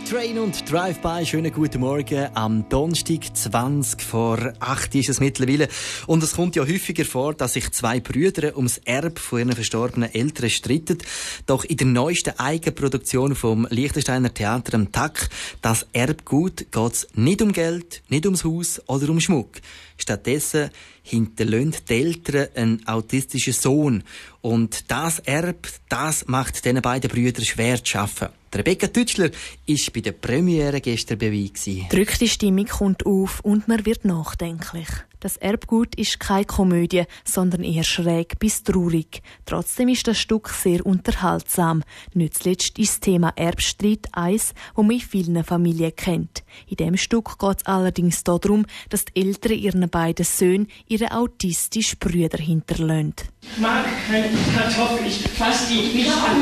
Train und Drive-By, schönen guten Morgen. Am Donnerstag 20 vor 8 ist es mittlerweile. Und es kommt ja häufiger vor, dass sich zwei Brüder ums Erbe von ihren verstorbenen Eltern streiten. Doch in der neuesten Eigenproduktion vom Liechtensteiner Theater am TAC, das Erbgut, geht es nicht um Geld, nicht ums Haus oder um Schmuck. Stattdessen hinterlassen die Eltern einen autistischen Sohn. Und das Erbe, das macht diesen beiden Brüdern schwer zu arbeiten. Rebecca Tütschler war bei der Premiere gestern dabei. Drückte Stimmung kommt auf und man wird nachdenklich. Das Erbgut ist keine Komödie, sondern eher schräg bis traurig. Trotzdem ist das Stück sehr unterhaltsam. Nicht zuletzt ist das Thema Erbstreit eins, das man in vielen Familien kennt. In diesem Stück geht es allerdings darum, dass die Eltern ihren beiden Söhnen ihre autistischen Brüder hinterlassen. Ich mag keine Kartoffeln, ich fasse die nicht an.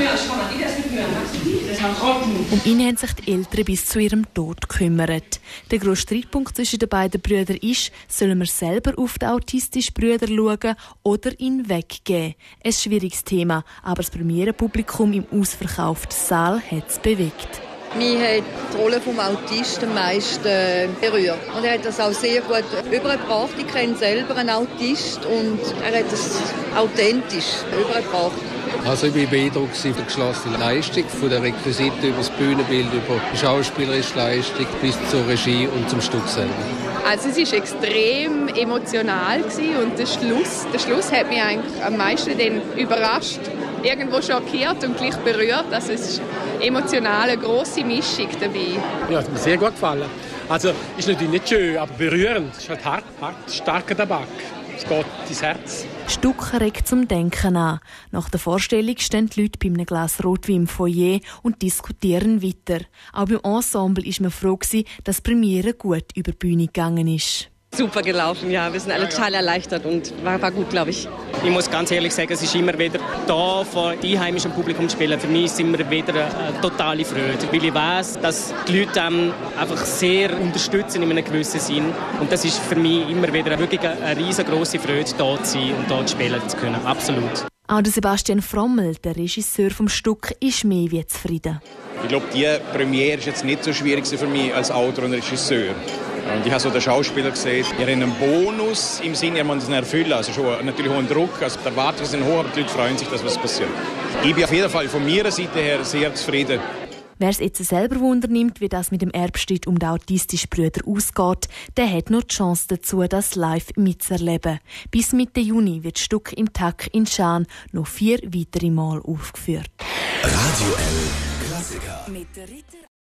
Um ihn haben sich die Eltern bis zu ihrem Tod gekümmert. Der grosse Streitpunkt zwischen den beiden Brüdern ist, sollen wir selber auf die autistischen Brüder schauen oder ihn weggeben? Ein schwieriges Thema, aber das Premierenpublikum im ausverkauften Saal hat es bewegt. Mich hat die Rolle des Autisten am meisten berührt. Und er hat das auch sehr gut übergebracht. Ich kenne selber einen Autist und er hat das authentisch übergebracht. Also ich war beeindruckt von der geschlossenen Leistung, von der Requisiten über das Bühnenbild, über die schauspielerische Leistung bis zur Regie und zum Stück selber. Also es war extrem emotional und der Schluss hat mich eigentlich am meisten dann überrascht, irgendwo schockiert und gleich berührt. Also es ist emotional eine grosse Mischung dabei. Ja, es hat mir sehr gut gefallen. Also ist natürlich nicht schön, aber berührend. Es ist halt hart, starker Tabak. Es geht ins Herz. Das Stück regt zum Denken an. Nach der Vorstellung stehen die Leute bei einem Glas Rotwein im Foyer und diskutieren weiter. Auch beim Ensemble war man froh, dass die Premiere gut über die Bühne gegangen ist. Super gelaufen, ja. Wir sind alle total erleichtert und war gut, glaube ich. Ich muss ganz ehrlich sagen, es ist immer wieder da vor einheimischem Publikum zu spielen. Für mich ist es immer wieder eine totale Freude, weil ich weiss, dass die Leute einfach sehr unterstützen in einem gewissen Sinn. Und das ist für mich immer wieder wirklich eine riesengroße Freude, da zu sein und da spielen zu können. Absolut. Auch der Sebastian Frommel, der Regisseur vom Stück, ist mehr wie zufrieden. Ich glaube, die Premiere ist jetzt nicht so schwierig für mich als Autor und Regisseur. Und ich habe so den Schauspieler gesehen, er hat einen Bonus im Sinne, er muss ihn erfüllen. Also schon natürlich hohen Druck, also die Erwartungen sind hoch, aber die Leute freuen sich, dass was passiert. Ich bin auf jeden Fall von meiner Seite her sehr zufrieden. Wer es jetzt selber wundernimmt, wie das mit dem Erbstreit um die autistischen Brüder ausgeht, der hat noch die Chance dazu, das live mitzuerleben. Bis Mitte Juni wird das Stück im TAC in Schaan noch 4 weitere Mal aufgeführt. Radio L Klassiker.